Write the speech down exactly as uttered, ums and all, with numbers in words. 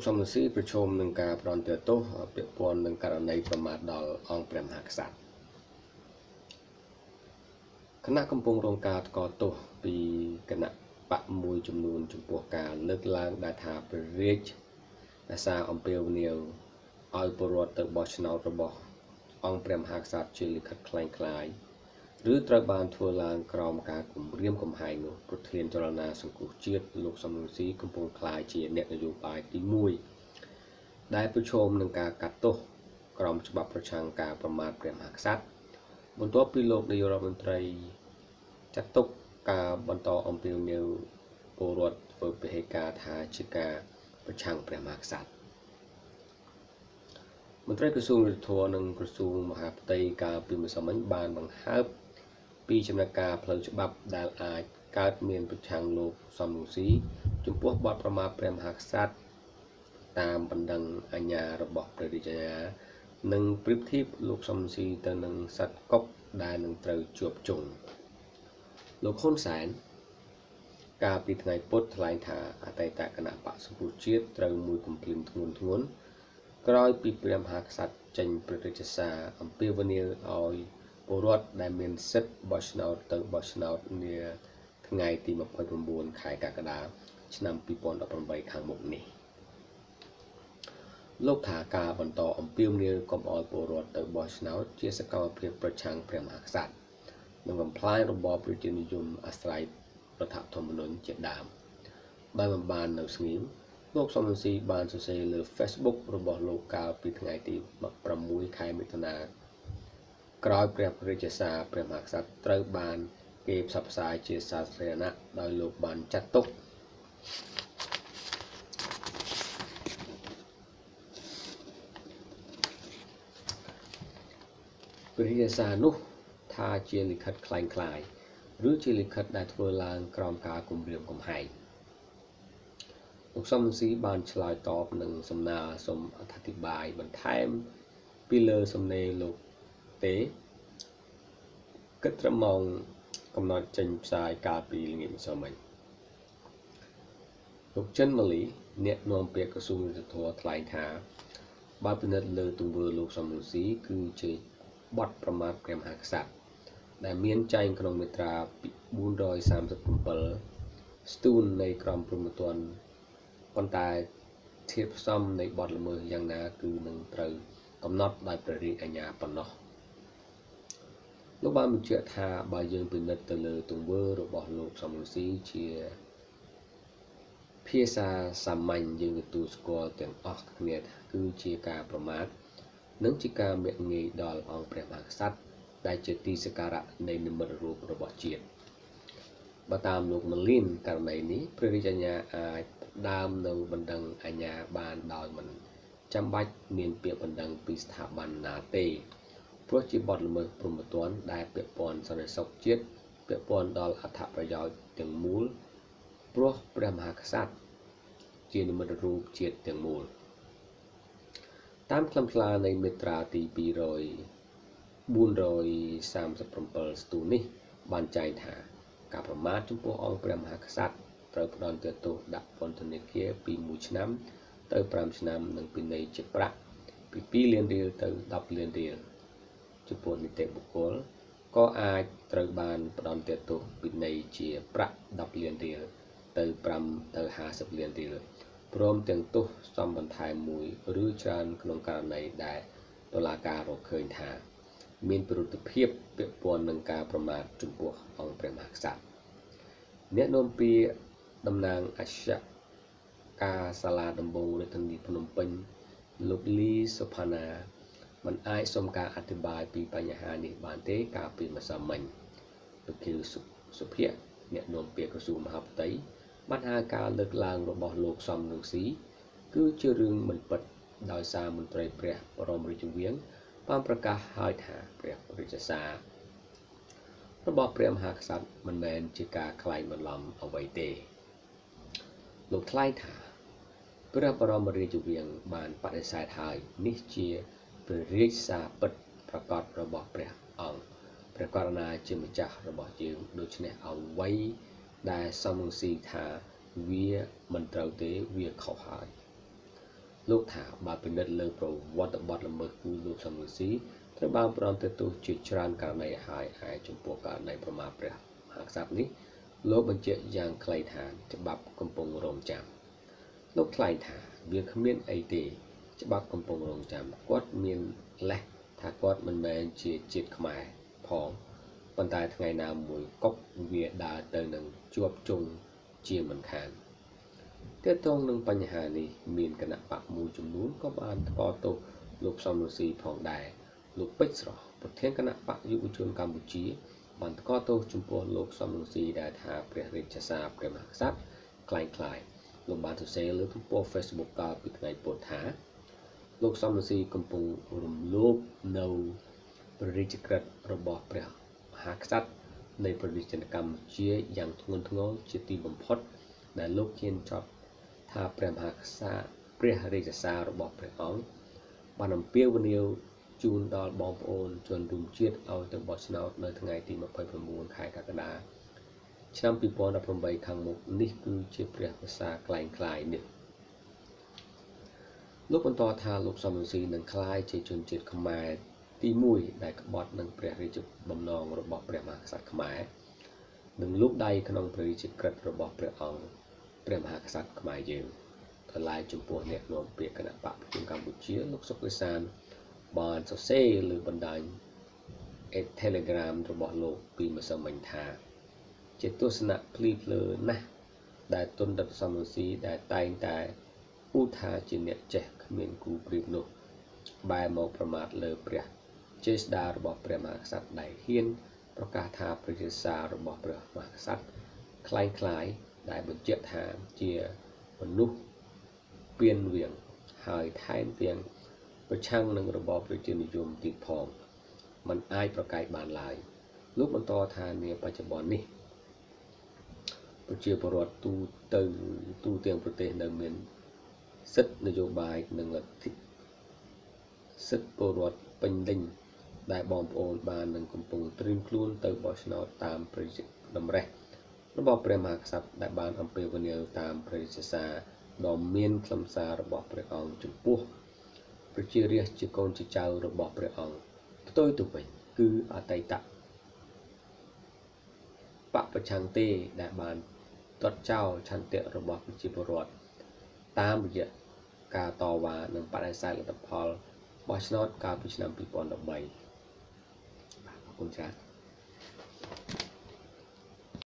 សំណស៊ីប្រជុំនឹងការប្រន្ទាទោសពាក់ព័ន្ធនឹងករណីប្រមាថដល់អង្គព្រះមហាក្សត្រគណៈកំពុងរងការថ្កោលទោសពីគណៈបកមួយចំនួនចំពោះការលើកឡើងដែលថាព្រះរាជអាសាអំពាវនាវឲ្យពលរដ្ឋទៅបោះឆ្នោតរបស់អង្គព្រះមហាក្សត្រជាលិខិតคล้ายៗឬត្រូវបានធ្វើឡើងក្រោមការគំរាមកំហែងនោះប្រធានចលនាសង្គ្រោះជាតិលោកសំរងស៊ីកំពុងក្លាយជាអ្នកនយោបាយទីមួយដែលប្រឈមនឹងការកាត់ទោសក្រោមច្បាប់ប្រឆាំងការប្រមាថព្រះមហាក្សត្របន្ទាប់ពីលោកនាយករដ្ឋមន្ត្រីចាត់ទុកការបន្តអំពាវនាវពលរដ្ឋធ្វើពហិការថាជាការប្រឆាំងព្រះមហាក្សត្រមន្ត្រីក្រសួងយុទ្ធភ័ពនិងក្រសួងមហាផ្ទៃកាលពីម្សិលមិញបានបង្ហើបពីចំណាត់ការផ្លូវច្បាប់ដែលអាចកើតមានប្រឆាំងលោកសំរងស៊ីចំពោះបទប្រមាថព្រះមហាក្សត្រតាមបណ្ដឹងអាជ្ញារបស់ព្រះរាជអាជ្ញានិងប្រៀបធៀបលោកសំរងស៊ីទៅនឹងសត្វកុកដែលនឹងត្រូវជាប់ជង់លោកហ៊ុនសែនកាលពីថ្ងៃពុធថ្លែងថាអតីតគណៈបក្សសង្គ្រោះជាតិត្រូវមួយគំភ្លាមធ្ងន់ធ្ងរក្រោយពីព្រះមហាក្សត្រចេញព្រះរាជសារអំពាវនាវឲ្យពលរដ្ឋដែលមានសិទ្ធិបោះឆ្នោតទៅបោះឆ្នោតនាថ្ងៃទីម្ភៃ៩ខែកក្កដាឆ្នាំពីរពាន់ដប់ប្រាំបីខាងមុខនេះលោកថាការបន្តអំពាវនាវកុំឲ្យពលរដ្ឋទៅបោះឆ្នោតជាសកម្មភាពប្រឆាំងព្រះមហាក្សត្រនិងបំផ្លាញរបបប្រជានិយមអាស្រ័យរដ្ឋធម្មនុញ្ញជាដើមដោយមិនបាននៅស្ងៀមលោកសំរងស៊ីបានសរសេរលើ Facebook របស់លោកកាលពីថ្ងៃទីប្រាំមួយខែមិថុនាក្រោយព្រះរាជសារព្រះមហាក្សត្រត្រូវបានគេផ្សព្វផ្សាយជាសាធារណៈដោយលោកបានចាត់ទុកព្រះរាជសារនោះថាជាលិខិតคล้ายៗឬជាលិខិតដែលធ្វើឡើងក្រោមការគំរាមកំហែងលោកសំរងស៊ីបានឆ្លើយតបនឹងសំណើសូមអធិប្បាយបន្ថែមពីលើសំណេរលោកទេគិតត្រឹមម៉ោងកំណត់ចេញផ្សាយកាលពីល្ងាចម្សិលមិញលោកចិនម៉ាលីអ្នកនាំពាក្យក្រសួងយុទ្ធភ័ពថ្លែងថាបើពិនិត្យលើទង្វើលោកសំរងស៊ីគឺជាបទប្រមាថព្រះមហាក្សត្រដែលមានចែងក្នុងមាត្រាបួនរយសាមសិបbảyស្ទូននៃក្រមព្រហ្មទណ្ឌប៉ុន្តែធាតុផ្សំនៃបទល្មើសយ៉ាងណាគឺនឹងត្រូវកំណត់ដោយព្រះរាជអាជ្ញាប៉ុណ្ណោះលោកបានបញ្ជាក់ថាបើយើងពិនិត្យទៅលើទង្វើរបស់លោកសំរងស៊ីជាភាសាសាមញ្ញយើងទទួលស្គាល់ទាំងអស់គ្នាគឺជាការប្រមាថនិងជាការមាក់ងាយដល់អង្គព្រះមហាក្សត្រដែលជាទីសក្ការៈនៃនិមិត្តរូបរបស់ជាតិបើតាមលោកម៉ាលីនករណីនេះព្រះរាជអាជ្ញាអាចដើមនៅបណ្ដឹងអាជ្ញាបានដោយមិនចាំបាច់មានពាក្យបណ្ដឹងពីស្ថាប័នណាទេព្រោះជាបទល្មើសព្រហ្មទណ្ឌដែលពាក់ព័ន្ធសន្តិសុខជាតិពាក់ព័ន្ធដល់អត្ថប្រយោជន៍ទាំងមូលព្រោះព្រះមហាក្សត្រជានិមិត្តរូបជាតិទាំងមូលតាមខ្លឹមសារនៃមាត្រាទីពីររយបួនរយសាមសិបbảyស្ទូននេះបានចែងថាការប្រមាថចំពោះអង្គព្រះមហាក្សត្រត្រូវផ្តន្ទាទោសដាក់ពន្ធនាគារពីមួយឆ្នាំទៅប្រាំឆ្នាំនិងពិន័យជាប្រាក់ពីពីរលានរៀលទៅដប់លានរៀលចំពោះនីតិបុគ្គលក៏អាចត្រូវបានផ្តន្ទាទោសពិន័យជាប្រាក់ដប់លានរៀលទៅប្រាំទៅហាសិបលានរៀលព្រមទាំងទោសសំបន្ថែមមួយឬច្រើនក្នុងករណីដែលតុលាការរកឃើញថាមានប្រតិភិបពាក់ព័ន្ធនឹងការប្រមាថចំពោះអង្គព្រះមហាក្សត្រអ្នកនាំពាក្យតំណាងអជ្ឈការសាលាដំបងរាជធានីភ្នំពេញលោកលីសុផាណាមិនអាចសុំការអធិប្បាយពីបញ្ហានេះបានទេកាលពីម្សិលមិញលោកខៀវសុភ័ក្រអ្នកនាំពាក្យក្រសួងមហាផ្ទៃបានហៅការលើកឡើងរបស់លោកសំរងស៊ីគឺជារឿងមិនពិតដោយសារមន្ត្រីព្រះបរមរាជវាំងបានប្រកាសហើយថាព្រះរាជសាររបស់ព្រះមហាក្សត្រមិនមែនជាការក្លែងបន្លំអ្វីទេលោកថ្លែងថាព្រះបរមរាជវាំងបានបដិសេធហើយនេះជាព្រះរាជសារពិតប្រកបរបស់ព្រះអង្គព្រះករុណាជាម្ចាស់របស់យើងដូច្នេះអ្វីដែលសំរងស៊ីថាវាមិនត្រូវទេវាខុសហើយលោកថាបើពិនិត្យលើប្រវត្តិបទល្មើសគឺលោកសំរងស៊ីត្រូវបានប្រំទទូជាច្រើនករណីហើយឯចំពោះករណីប្រមាថព្រះមហាក្សត្រនេះលោកបញ្ជាក់យ៉ាងខ្លីថាច្បាប់កំពុងរងចាំលោកថ្លែងថាវាគ្មានអីទេច្បាប់កំពុងរងចាំគាត់មានលេសថាគាត់មិនមែនជាជាតិខ្មែរផងប៉ុន្តែថ្ងៃណាមួយកុកវាដើរទៅនឹងជាប់ជង់ជាមិនខានទាក់ទងនឹងបញ្ហានេះមានគណៈបកមួយចំនួនក៏បានថ្កោលទោសលោកសំរងស៊ីផងដែរលោកពេជ្រស្រស់ប្រធានគណៈបកយុវជនកម្ពុជាបានថ្កោលទោសចំពោះលោកសំរងស៊ីដែលថាព្រះរាជសារព្រះមហាក្សត្រคล้ายៗលោកបានសរសេរលើទំព័រ Facebook កាលពីថ្ងៃពុធថាលោកសំរងស៊ីកំពុងរំលោភនៅព្រះរាជក្រឹត្យរបស់ព្រះមហាក្សត្រនៃប្រទេសកម្ពុជាយ៉ាងធ្ងន់ធ្ងរជាទីបំផុតដែលលោកហ៊ានចោទថាព្រះមហាក្សត្រព្រះរាជសាររបស់ព្រះអង្គបានអំពាវនាវជូនដល់បងប្អូនជនរួមជាតិឲ្យទៅបោះឆ្នោតនៅថ្ងៃទីម្ភៃប្រាំបួនខែកក្កដាឆ្នាំពីរពាន់ដប់ប្រាំបីខាងមុខនេះគឺជាព្រះភាសាคล้ายៗនេះលោកបន្តថាលោកសំរងស៊ីនឹងក្លាយជាជនជាតិខ្មែរទីមួយដែលក្បត់នឹងព្រះរាជបំណងរបស់ព្រះមហាក្សត្រខ្មែរនឹងលូកដៃក្នុងព្រះរាជក្រឹត្យរបស់ព្រះអង្គព្រះមហាក្សត្រខ្មែរយើងថ្លែងចំពោះអ្នកនាំពាក្យគណៈបកប្រជាជនកម្ពុជាលោកសុកវិសាលបានសរសេរលើបណ្ដាញ Telegram របស់លោកពីម្សិលមិញថាជាទស្សនៈភ្លីភ្លើណាស់ដែលទុនដិតសំរងស៊ីដែលតែងតែអ៊ូថាជាអ្នកចេះគ្មានគូប្រៀបនោះបែរមកប្រមាថលើព្រះចេស្តារបស់ព្រះមហាក្សត្រដែលហ៊ានប្រកាសថាព្រះរាជសាររបស់ព្រះមហាក្សត្រคล้ายៗដែលបញ្ជាក់ថាជាមនុស្សពៀនវៀងហើយថែមទាំងប្រឆាំងនឹងរបបប្រជានិយមទៀតផងมันអាចប្រកែកបានឡើយលោកបន្តថានាបច្ចុប្បន្ននេះប្រជាពលរដ្ឋទូទៅទូទាំងប្រទេសនៅមានសិទ្ធិនយោបាយនិងលទ្ធិសិទ្ធិពលរដ្ឋពេញលេញដែលបងប្អូនបាននឹងកំពុងត្រៀមខ្លួនទៅបោះឆ្នោតតាមព្រះរាជតម្រិះរបស់ព្រះមហាក្សត្រដែលបានអំពាវនាវតាមព្រះរាជសារដ៏មានខ្លឹមសាររបស់ព្រះអង្គចំពោះប្រជារាស្ត្រជាកូនជាចៅរបស់ព្រះអង្គផ្ទុយទៅវិញគឺអតីតបពប្រឆាំងទេដែលបានទាត់ចោលឆន្ទៈរបស់ប្រជាពលរដ្ឋតាមរយៈការតវ៉ានិងបដិសេធលទ្ធផលបោះឆ្នោតកាលពីឆ្នាំពីរពាន់ដប់បីបាទអរគុណច្រើន